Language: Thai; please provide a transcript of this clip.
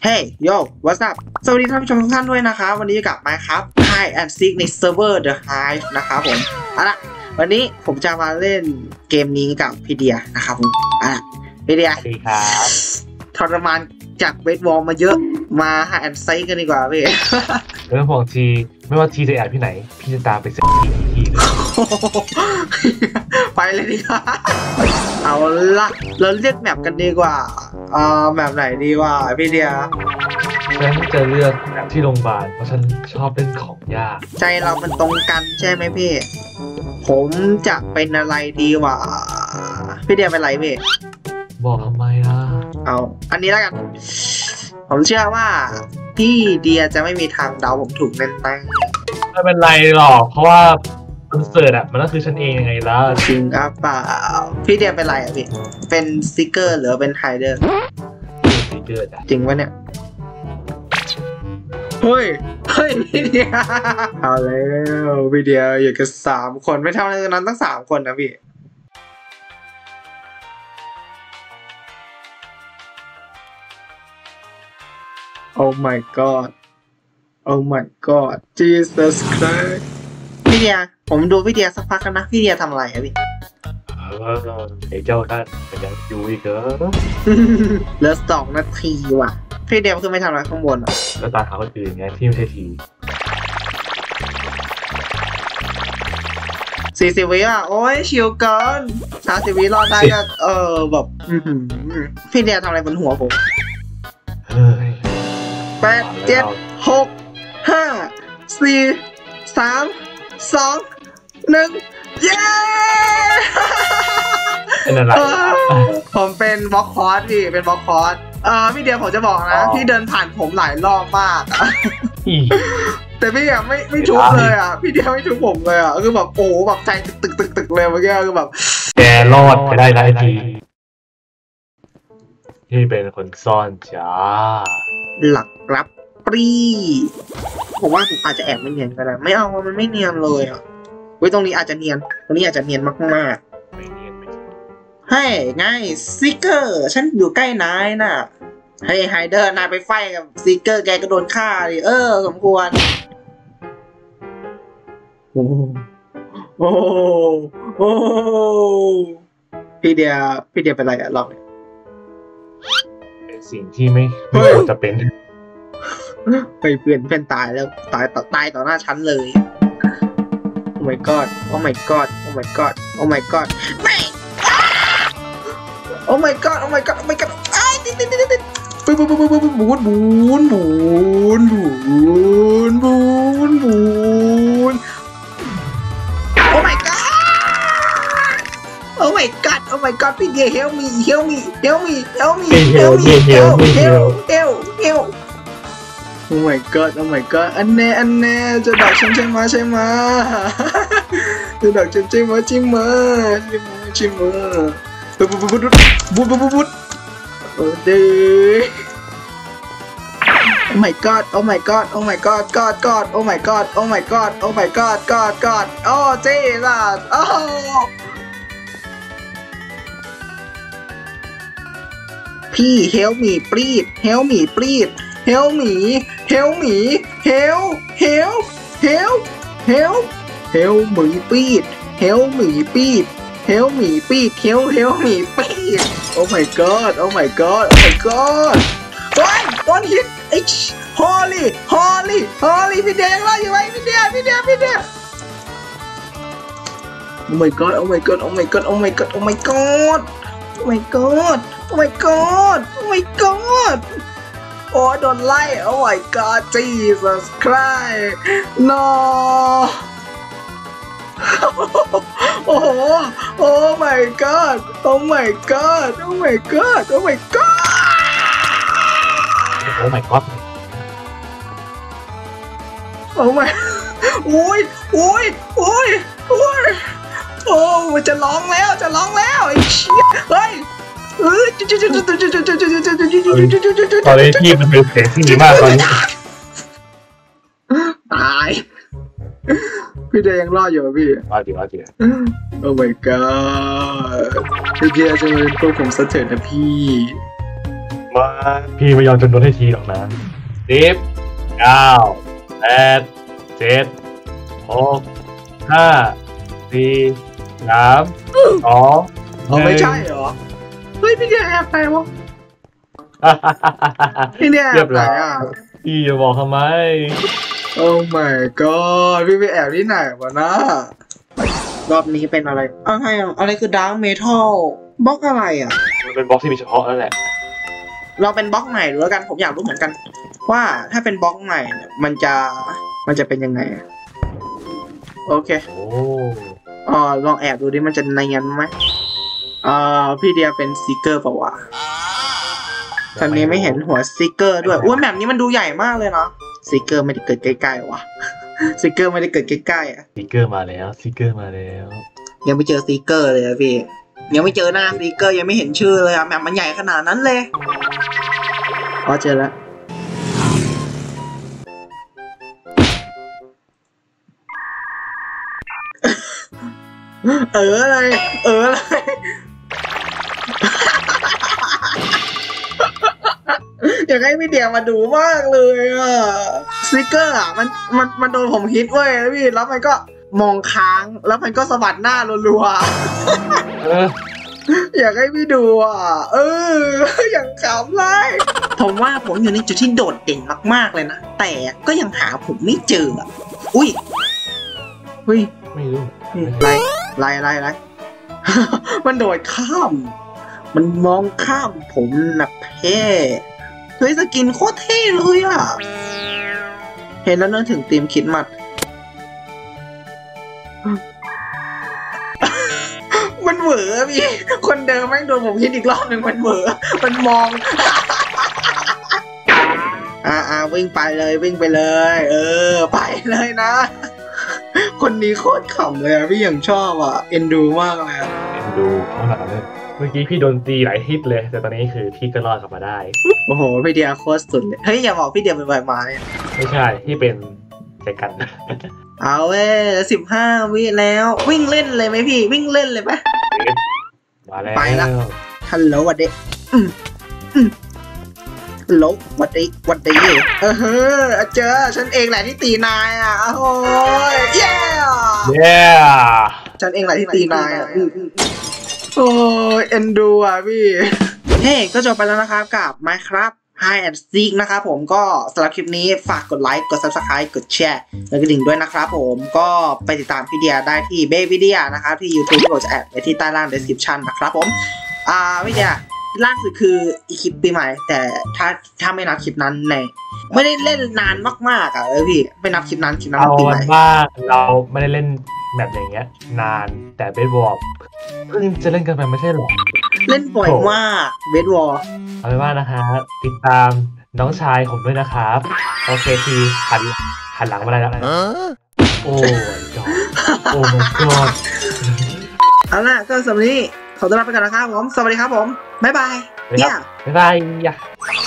Hey yo what's up สวัสดีท่านผู้ชมทุกท่านด้วยนะคะวันนี้กับ Minecraft Hide and Seek ในเซิร์ฟเวอร์ The Hive นะครับผมเอาล่ะวันนี้ผมจะมาเล่นเกมนี้กับพี่เดียนะครับผมพี่เดียสวัสดีครับทรมานจากเวทวอลมาเยอะมา Hide and Seek กันดีกว่าพี่เรื่องของทีไม่ว่าทีจะแอบที่ไหนพี่จะตามไปเซ็ตทีเลยไปเลยดีกว่าเอาละเราเลือกแมปกันดีกว่าแมปไหนดีวะพี่เดียฉันจะเลือกแบบที่โรงพยาบาลเพราะฉันชอบเล่นของยากใจเรามันตรงกันใช่ไหมพี่ผมจะเป็นอะไรดีวะพี่เดียเป็นอะไรพี่บอกทำไมล่ะเอาอันนี้แล้วกันผมเชื่อว่าพี่เดียจะไม่มีทางเดาผมถูกแน่ๆไม่เป็นไรหรอกเพราะว่าคอนเสิร์ตอ่ะมันก็คือฉันเองยังไงล่ะจริงอ่ะเปล่าพี่เดียเป็นอะไรอ่ะพี่เป็นซิกเกอร์หรือเป็นไฮเดอร์ซิกเกอร์จริงวะเนี่ยเฮ้ยพี่เดียเอาแล้วพี่เดียอยากจะ3 คนไม่เท่านั้นตั้ง3 คนนะพี่Oh my god Oh my god Jesus Christ พี่เดียผมดูพี่เดียสักพักแล้วนะพี่เดียทำอะไรอะพี่ไอ้เจ้านั่นมันยังอยู่อีกเหรอเหลือ2 นาทีว่ะพี่เดียคือไม่ทำอะไรข้างบนอ่ะแล้วตาเขาคนอื่นไงที่ไม่ใช่ที 40 วิอ่ะโอ้ยชิวเกิน30 วิรอดได้ก็แบบพี่เดียทำอะไรบนหัวผม8 7 6 5 4 3 2 1เย้เป็นอะไรผมเป็นบล็อกคอร์สพี่เป็นบล็อกคอร์สพี่เดียผมจะบอกนะพี่เดินผ่านผมหลายรอบมากแต่พี่อ่ะไม่ชุบเลยอ่ะพี่เดียไม่ชุบผมเลยอ่ะคือแบบโอ้แบบใจตึกเลยเมื่อกี้คือแบบแกรอดไปได้แล้วทีที่เป็นคนซ่อนจ้าหลักรับปรีผมว่าผมอาจจะแอบไม่เนียนก็ได้ไม่เอามันไม่เนียนเลยอ่ะไว้ตรงนี้อาจจะเนียนตรงนี้อาจจะเนียนมากๆไม่เนียนให้ง่ายซิกเกอร์ฉันอยู่ใกล้นายน่ะให้ไฮเดอร์นายไปไฟกับซิกเกอร์แกก็โดนฆ่าดิสมควรโอ้พี่เดียเป็นไรอ่ะลองเป็นสิ่งที่ไม่ควรจะเป็นไปเพื่อนตายแล้วตายต่อหน้าฉันเลย Oh my god Oh my god Oh my god Oh my god ไม่ Oh my god Oh my god Oh my god ไอ้ติดบูนOh my god Oh my god Oh my god พี่เดีย help me Oh my god Oh my god อันแน่จะดักฉันใช่ไหมจะดักฉันใช่ไหมบุดเด้อ Oh my god Oh my god Oh my god god Oh my god Oh my god Oh my god god โอ้เจ๊ล่ะโอ้พี่ help me please help me please help me please help me please Oh my god Oh my god Oh my god โดนฮิตไอ้ฮอลลี่พี่เดียรออยู่ไหมพี่เดียOh my god Oh my god Oh my god Oh my god Oh my god Oh my god Oh my god Oh my god โอ้โดนไล่ Oh my god Jesus Christ No โอ้โห Oh my god Oh my god Oh my god Oh my god Oh my god Oh my โอ้ยโอ้มันจะร้องแล้วไอ้เชี่ยเฮ้ยตอนนี้พี่มันเป็นเสียงที่ดีมากตอนนี้ตายพี่เดียยังรอดอยู่พี่รอดอยู่ Oh my god พี่เดียจะมาเป็นพวกผมซะเถิดนะพี่มาพี่ไม่ยอมจนลดให้ทีหรอกนะ10 9 8 7 6 5 4 3 2 ไม่ใช่เหรอเฮ้ยพี่เดียแอบไปวะ 1 พี่เดียแอบไปอ่ะพี่จะบอกทำไมโอ้ my god พี่ไปแอบที่ไหนวะนะรอบนี้เป็นอะไรอะไรคือดาร์กเมทัลบล็อกอะไรอ่ะมันเป็นบล็อกที่มีเฉพาะนั่นแหละเราเป็นบล็อกใหม่ดูแล้วกันผมอยากรู้เหมือนกัน ว่าถ้าเป็นบล็อกใหม่เนี่ยมันจะเป็นยังไงโอเคโอ้ลองแอบดูดิมันจะเนียนไหมพี่เดียเป็นสติกเกอร์เปล่าวะตอนนี้ไม่เห็นหัวสติกเกอร์ด้วยอุ้ยแบบนี้มันดูใหญ่มากเลยเนาะสติกเกอร์ไม่ได้เกิดใกล้ๆวะสติกเกอร์ไม่ได้เกิดใกล้ๆอ่ะสติกเกอร์มาแล้วสติกเกอร์มาแล้วยังไม่เจอสติกเกอร์เลยอะพี่ยังไม่เจอหน้าสติกเกอร์ยังไม่เห็นชื่อเลยอะแบบมันใหญ่ขนาดนั้นเลยเจอแล้วอะไรอยากให้พี่เดียมาดูมากเลยอ่ะสติกเกอร์อ่ะมันโดนผมฮิตเว้ยพี่แล้วมันก็มองค้างแล้วมันก็สะบัดหน้ารัวๆอยากให้พี่ดูอ่ะอย่างขำเลยผมว่าผมอยู่ในจุดที่โดดเด่นมากๆเลยนะแต่ก็ยังหาผมไม่เจออุ้ยไม่รู้ไรมันโดดข้ามมันมองข้ามผมนะเพ่เฮ้ยสกินโคตรเท่เลยอ่ะเห็นแล้วนึกถึงธีมคริสต์มาสมันเหวอพี่คนเดิมแม่งโดนผมคิดอีกรอบหนึ่งมันเหวอมันมองวิ่งไปเลยไปเลยไปเลยนะคนนี้โคตรขำเลยอะพี่ยังชอบอะเอ็นดูมากเลยอะเอ็นดูขนาดนั้นเลยเมื่อกี้พี่โดนตีหลายฮิตเลยแต่ตอนนี้คือพี่ก็รอดกลับมาได้โอ้โหพี่เดียโคตรสุดเลยเฮ้ยอย่าบอกพี่เดียเป็นใบไม้ไม่ใช่พี่เป็นใจกันเอา15 วิแล้ววิ่งเล่นเลยไหมพี่วิ่งเล่นเลยไหมมาแล้วไปละฮัลโหลวัดดีฮัลโหลวัดดีเจอฉันเองแหละที่ตีนายอ่ะโอ้ยเย้ฉันเองแหละที่ตีนายอ่ะโอ้ยเอ็นดูอ่ะพี่ก็จบไปแล้วนะครับกับ Minecraft Hide and Seek นะครับผมก็สำหรับคลิปนี้ฝากกดไลค์กด Subscribe กดแชร์แล้วก็ดิ่งด้วยนะครับผมก็ไปติดตามพี่เดียได้ที่เบบี้เดียนะครับที่ YouTube ที่ผมจะแอดไว้ที่ใต้ล่าง description นะครับผมพี่เดียล่าสุดคืออีคลิปปีใหม่แต่ถ้าไม่นับคลิปนั้นไม่ได้เล่นนานมากๆอ่ะพี่ไม่นับคลิปนั้นปีใหม่ว่าเราไม่ได้เล่นแบบอย่างเงี้ยนานแต่เบสบอลเพิ่งจะเล่นกันไปไม่ใช่หรอเล่นบ่อยมากเบสบอลเอาเป็นว่านะฮะติดตามน้องชายผมด้วยนะครับโอเคทีหันหลังมาแล้วนะโอ้ยจอดโอ้ยจอดเอาล่ะก็สำหรับนี้ขอตัวลาไปก่อนนะครับผมสวัสดีครับผมบ๊ายบายบ๊ายบาย